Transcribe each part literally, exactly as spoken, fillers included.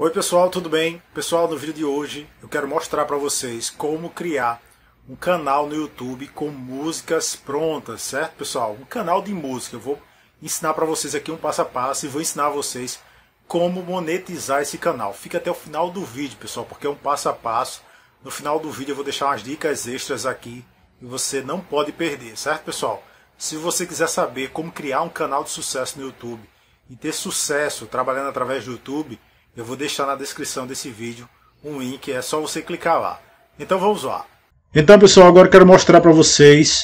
Oi pessoal, tudo bem? Pessoal, no vídeo de hoje eu quero mostrar para vocês como criar um canal no YouTube com músicas prontas, certo pessoal? Um canal de música. Eu vou ensinar para vocês aqui um passo a passo e vou ensinar a vocês como monetizar esse canal. Fica até o final do vídeo, pessoal, porque é um passo a passo. No final do vídeo eu vou deixar umas dicas extras aqui e você não pode perder, certo pessoal? Se você quiser saber como criar um canal de sucesso no YouTube e ter sucesso trabalhando através do YouTube, eu vou deixar na descrição desse vídeo um link, é só você clicar lá. Então vamos lá. Então pessoal, agora eu quero mostrar para vocês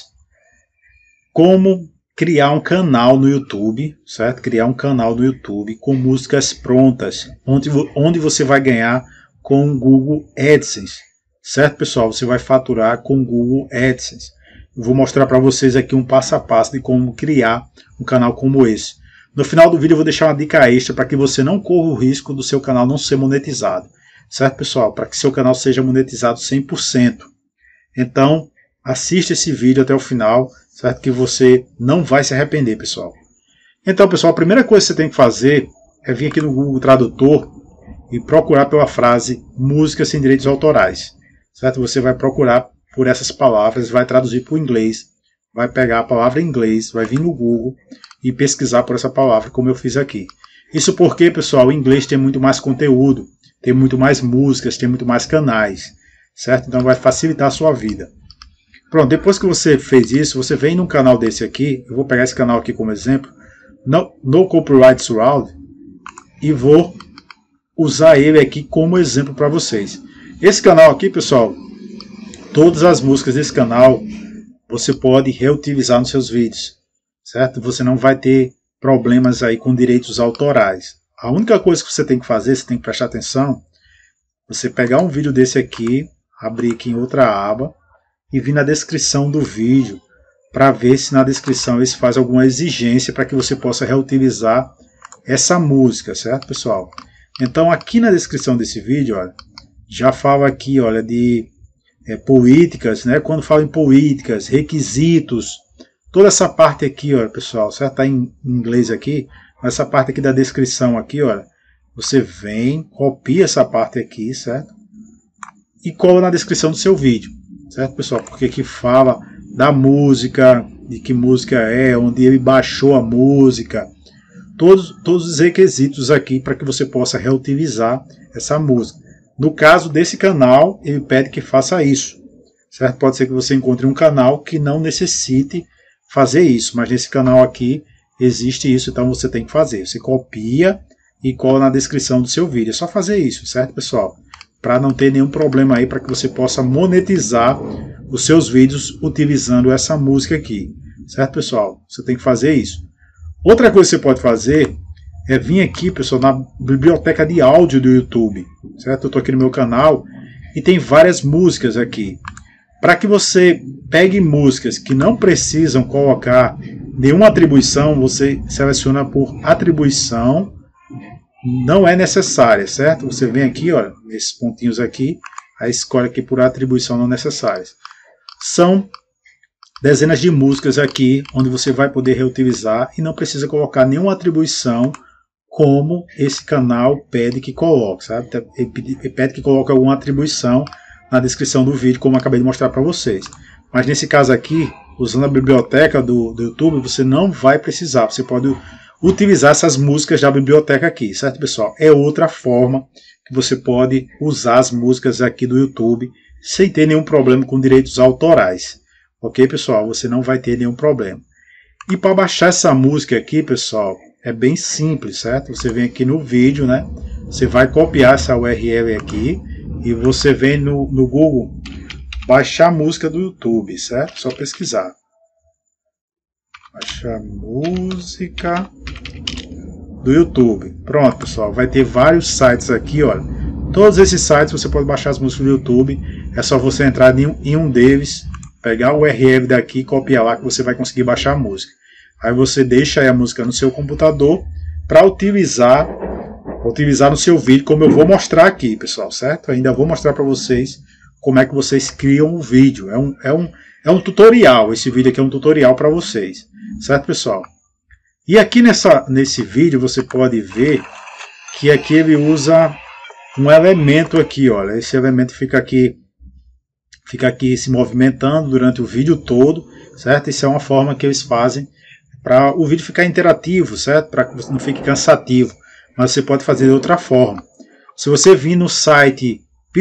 como criar um canal no YouTube, certo? Criar um canal no YouTube com músicas prontas, onde, onde você vai ganhar com o Google AdSense, certo pessoal? Você vai faturar com o Google AdSense. Eu vou mostrar para vocês aqui um passo a passo de como criar um canal como esse. No final do vídeo eu vou deixar uma dica extra para que você não corra o risco do seu canal não ser monetizado. Certo, pessoal? Para que seu canal seja monetizado cem por cento. Então, assista esse vídeo até o final, certo? Que você não vai se arrepender, pessoal. Então, pessoal, a primeira coisa que você tem que fazer é vir aqui no Google Tradutor e procurar pela frase música sem direitos autorais. Certo? Você vai procurar por essas palavras, vai traduzir para o inglês, vai pegar a palavra em inglês, vai vir no Google e pesquisar por essa palavra, como eu fiz aqui. Isso porque, pessoal, o inglês tem muito mais conteúdo, tem muito mais músicas, tem muito mais canais, certo? Então vai facilitar a sua vida. Pronto, depois que você fez isso, você vem num canal desse aqui, eu vou pegar esse canal aqui como exemplo, No, no Copyright Surround, e vou usar ele aqui como exemplo para vocês. Esse canal aqui, pessoal, todas as músicas desse canal você pode reutilizar nos seus vídeos. Certo? Você não vai ter problemas aí com direitos autorais. A única coisa que você tem que fazer, você tem que prestar atenção, você pegar um vídeo desse aqui, abrir aqui em outra aba e vir na descrição do vídeo para ver se na descrição eles fazem alguma exigência para que você possa reutilizar essa música, certo, pessoal? Então aqui na descrição desse vídeo, olha, já fala aqui, olha, de é, políticas, né? Quando fala em políticas, requisitos, toda essa parte aqui, olha, pessoal, certo? Está em inglês aqui, mas essa parte aqui da descrição aqui, olha, você vem, copia essa parte aqui, certo? E cola na descrição do seu vídeo, certo, pessoal? Porque aqui fala da música, de que música é, onde ele baixou a música, todos, todos os requisitos aqui para que você possa reutilizar essa música. No caso desse canal, ele pede que faça isso, certo? Pode ser que você encontre um canal que não necessite fazer isso, mas nesse canal aqui existe isso, então você tem que fazer. Você copia e cola na descrição do seu vídeo. É só fazer isso, certo, pessoal? Para não ter nenhum problema aí, para que você possa monetizar os seus vídeos utilizando essa música aqui, certo, pessoal? Você tem que fazer isso. Outra coisa que você pode fazer é vir aqui, pessoal, na biblioteca de áudio do YouTube, certo? Eu estou aqui no meu canal e tem várias músicas aqui. Para que você pegue músicas que não precisam colocar nenhuma atribuição, você seleciona por atribuição, não é necessária, certo? Você vem aqui, olha, nesses pontinhos aqui, aí escolhe aqui por atribuição não necessárias. São dezenas de músicas aqui, onde você vai poder reutilizar e não precisa colocar nenhuma atribuição, como esse canal pede que coloque, sabe? Ele pede que coloque alguma atribuição na descrição do vídeo, como eu acabei de mostrar para vocês. Mas nesse caso aqui, usando a biblioteca do, do YouTube, você não vai precisar. Você pode utilizar essas músicas da biblioteca aqui, certo, pessoal? É outra forma que você pode usar as músicas aqui do YouTube sem ter nenhum problema com direitos autorais. Ok, pessoal? Você não vai ter nenhum problema. E para baixar essa música aqui, pessoal, é bem simples, certo? Você vem aqui no vídeo, né? Você vai copiar essa U R L aqui e você vem no, no Google baixar música do YouTube, certo? Só pesquisar. Baixar música do YouTube. Pronto, pessoal. Vai ter vários sites aqui, olha. Todos esses sites você pode baixar as músicas do YouTube. É só você entrar em um, em um deles, pegar o U R L daqui e copiar lá que você vai conseguir baixar a música. Aí você deixa aí a música no seu computador para utilizar, utilizar no seu vídeo, como eu vou mostrar aqui, pessoal, certo? Ainda vou mostrar para vocês como é que vocês criam um vídeo. É um, é um, é um tutorial. Esse vídeo aqui é um tutorial para vocês, certo, pessoal? E aqui nessa, nesse vídeo você pode ver que aqui ele usa um elemento aqui, olha, esse elemento fica aqui, fica aqui se movimentando durante o vídeo todo, certo? Isso é uma forma que eles fazem para o vídeo ficar interativo, certo? Para que não fique cansativo, mas você pode fazer de outra forma. Se você vir no site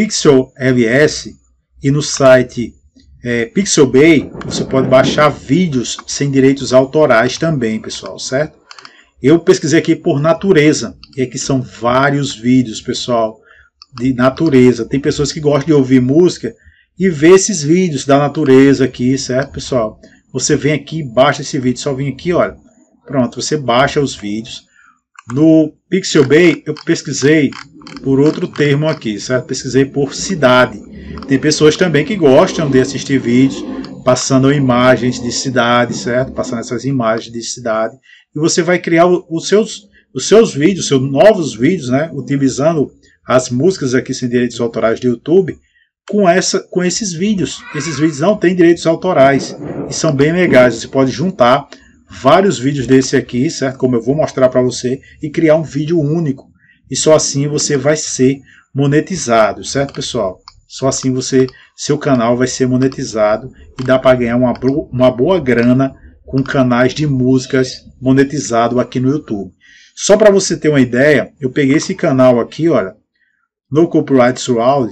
Pixels e no site é, Pixabay, você pode baixar vídeos sem direitos autorais também, pessoal, certo? Eu pesquisei aqui por natureza, e aqui são vários vídeos, pessoal, de natureza. Tem pessoas que gostam de ouvir música e ver esses vídeos da natureza aqui, certo, pessoal? Você vem aqui e baixa esse vídeo, só vem aqui, olha, pronto, você baixa os vídeos. No Pixabay eu pesquisei por outro termo aqui, certo? Pesquisei por cidade. Tem pessoas também que gostam de assistir vídeos passando imagens de cidade, certo? Passando essas imagens de cidade. E você vai criar os seus, os seus vídeos, seus novos vídeos, né? Utilizando as músicas aqui sem direitos autorais do YouTube, com, essa, com esses vídeos. Esses vídeos não têm direitos autorais e são bem legais. Você pode juntar vários vídeos desse aqui, certo? Como eu vou mostrar para você, e criar um vídeo único. E só assim você vai ser monetizado, certo, pessoal? Só assim você, seu canal vai ser monetizado e dá para ganhar uma, uma boa grana com canais de músicas monetizado aqui no YouTube. Só para você ter uma ideia, eu peguei esse canal aqui, olha, no Copyright Surround,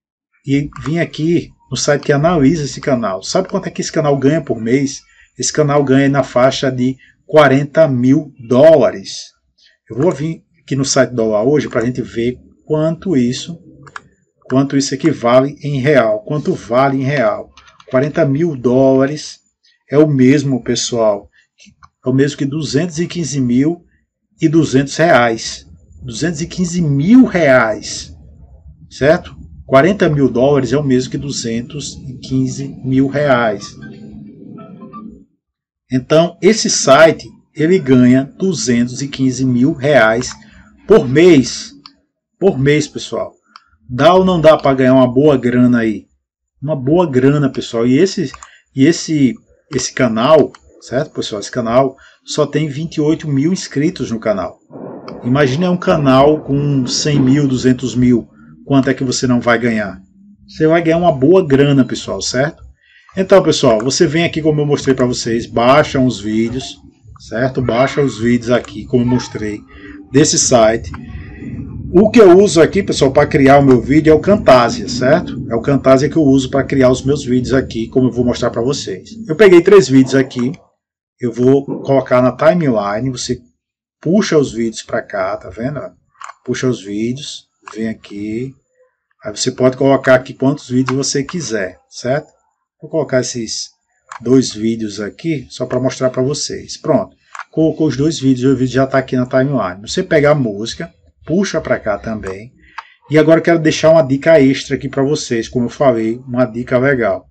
e vim aqui no site que analisa esse canal. Sabe quanto é que esse canal ganha por mês? Esse canal ganha na faixa de quarenta mil dólares. Eu vou vir aqui no site Dólar Hoje para a gente ver quanto isso, quanto isso equivale em real. Quanto vale em real? quarenta mil dólares é o mesmo, pessoal. É o mesmo que duzentos e quinze mil e duzentos reais. duzentos e quinze mil reais. Certo? quarenta mil dólares é o mesmo que duzentos e quinze mil reais. Então, esse site, ele ganha duzentos e quinze mil reais por mês. Por mês, pessoal. Dá ou não dá para ganhar uma boa grana aí? Uma boa grana, pessoal. E esse, e esse, esse canal, certo, pessoal? Esse canal só tem vinte e oito mil inscritos no canal. Imagina um canal com cem mil, duzentos mil. Quanto é que você não vai ganhar? Você vai ganhar uma boa grana, pessoal, certo? Então, pessoal, você vem aqui, como eu mostrei para vocês, baixa os vídeos, certo? Baixa os vídeos aqui, como eu mostrei, desse site. O que eu uso aqui, pessoal, para criar o meu vídeo é o Camtasia, certo? É o Camtasia que eu uso para criar os meus vídeos aqui, como eu vou mostrar para vocês. Eu peguei três vídeos aqui, eu vou colocar na timeline, você puxa os vídeos para cá, tá vendo? Puxa os vídeos, vem aqui, aí você pode colocar aqui quantos vídeos você quiser, certo? Vou colocar esses dois vídeos aqui, só para mostrar para vocês. Pronto, colocou os dois vídeos, o vídeo já está aqui na timeline. Você pega a música, puxa para cá também. E agora eu quero deixar uma dica extra aqui para vocês, como eu falei, uma dica legal.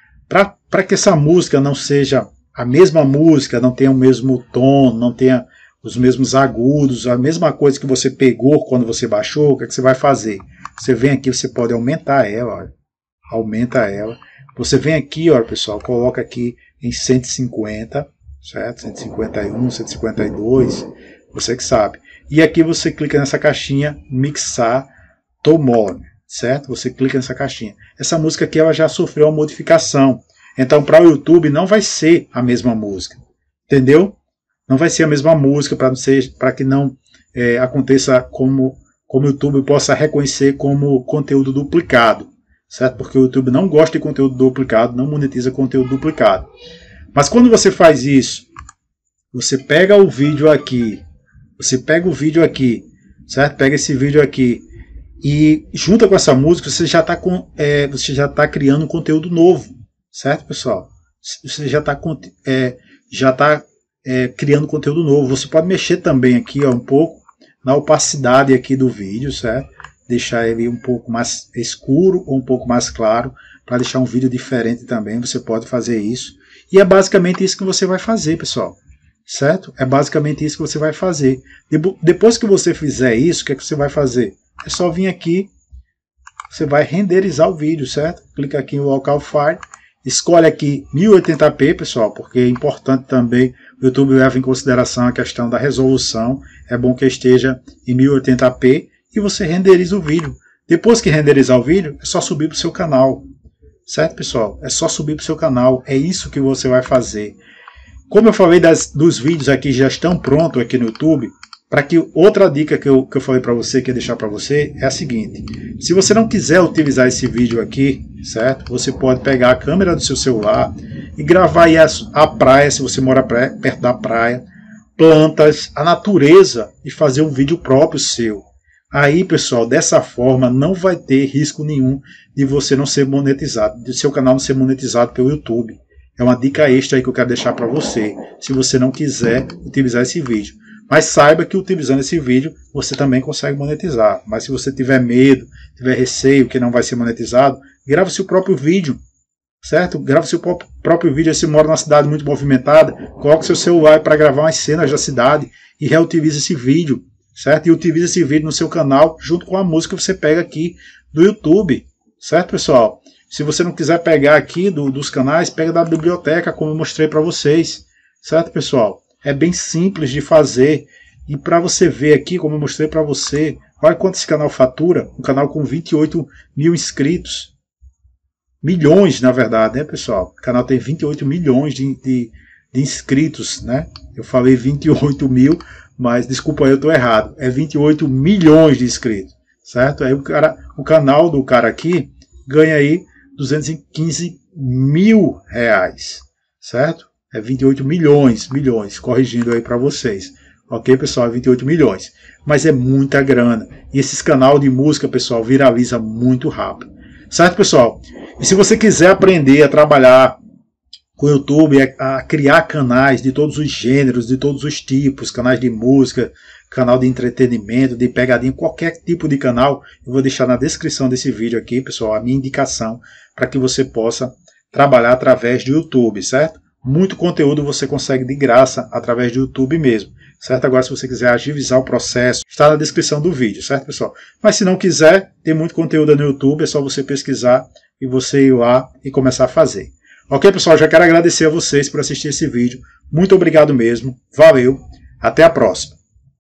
Para que essa música não seja a mesma música, não tenha o mesmo tom, não tenha os mesmos agudos, a mesma coisa que você pegou quando você baixou, o que, é que você vai fazer? Você vem aqui, você pode aumentar ela, olha, aumenta ela. Você vem aqui, ó, pessoal, coloca aqui em cento e cinquenta, certo? cento e cinquenta e um, cento e cinquenta e dois, você que sabe. E aqui você clica nessa caixinha, mixar to more, certo? Você clica nessa caixinha. Essa música aqui ela já sofreu uma modificação. Então, para o YouTube não vai ser a mesma música, entendeu? Não vai ser a mesma música para não ser, para que não é, aconteça como como o YouTube possa reconhecer como conteúdo duplicado. Certo? Porque o YouTube não gosta de conteúdo duplicado, não monetiza conteúdo duplicado. Mas quando você faz isso, você pega o vídeo aqui, você pega o vídeo aqui, certo? Pega esse vídeo aqui e junta com essa música, você já está é, você já está criando um conteúdo novo, certo, pessoal? Você já está é, já tá, é, criando conteúdo novo. Você pode mexer também aqui, ó, um pouco na opacidade aqui do vídeo, certo? Deixar ele um pouco mais escuro ou um pouco mais claro, para deixar um vídeo diferente também, você pode fazer isso. E é basicamente isso que você vai fazer, pessoal. Certo? É basicamente isso que você vai fazer. Depois que você fizer isso, o que é que você vai fazer? É só vir aqui, você vai renderizar o vídeo, certo? Clica aqui em Local File, escolhe aqui mil e oitenta p, pessoal, porque é importante também, o YouTube leva em consideração a questão da resolução. É bom que esteja em mil e oitenta p, e você renderiza o vídeo. Depois que renderizar o vídeo, é só subir para o seu canal. Certo, pessoal? É só subir para o seu canal. É isso que você vai fazer. Como eu falei das, dos vídeos aqui já estão prontos aqui no YouTube, para que outra dica que eu, que eu falei para você, que eu deixar para você, é a seguinte. Se você não quiser utilizar esse vídeo aqui, certo? Você pode pegar a câmera do seu celular e gravar aí a, a praia, se você mora perto da praia, plantas, a natureza, e fazer um vídeo próprio seu. Aí, pessoal, dessa forma não vai ter risco nenhum de você não ser monetizado, de seu canal não ser monetizado pelo YouTube. É uma dica extra aí que eu quero deixar para você, se você não quiser utilizar esse vídeo. Mas saiba que utilizando esse vídeo você também consegue monetizar. Mas se você tiver medo, tiver receio que não vai ser monetizado, grave seu próprio vídeo, certo? Grave seu próprio vídeo. Se você mora numa cidade muito movimentada, coloque seu celular para gravar umas cenas da cidade e reutilize esse vídeo, certo? E utilize esse vídeo no seu canal junto com a música que você pega aqui do YouTube, certo, pessoal? Se você não quiser pegar aqui do, dos canais, pega da biblioteca, como eu mostrei para vocês, certo, pessoal? É bem simples de fazer. E para você ver aqui, como eu mostrei para você, olha quanto esse canal fatura. Um canal com vinte e oito mil inscritos. Milhões, na verdade, né, pessoal? O canal tem vinte e oito milhões de, de, de inscritos, né? Eu falei vinte e oito mil, mas desculpa aí, eu estou errado. É vinte e oito milhões de inscritos, certo? Aí o, cara, o canal do cara aqui ganha aí duzentos e quinze mil reais, certo? É vinte e oito milhões, milhões, corrigindo aí para vocês. Ok, pessoal? É vinte e oito milhões. Mas é muita grana. E esses canais de música, pessoal, viraliza muito rápido. Certo, pessoal? E se você quiser aprender a trabalhar com o YouTube, a criar canais de todos os gêneros, de todos os tipos, canais de música, canal de entretenimento, de pegadinha, qualquer tipo de canal, eu vou deixar na descrição desse vídeo aqui, pessoal, a minha indicação para que você possa trabalhar através do YouTube, certo? Muito conteúdo você consegue de graça através do YouTube mesmo, certo? Agora, se você quiser agilizar o processo, está na descrição do vídeo, certo, pessoal? Mas se não quiser, tem muito conteúdo no YouTube, é só você pesquisar e você ir lá e começar a fazer. Ok, pessoal? Já quero agradecer a vocês por assistir esse vídeo. Muito obrigado mesmo. Valeu. Até a próxima.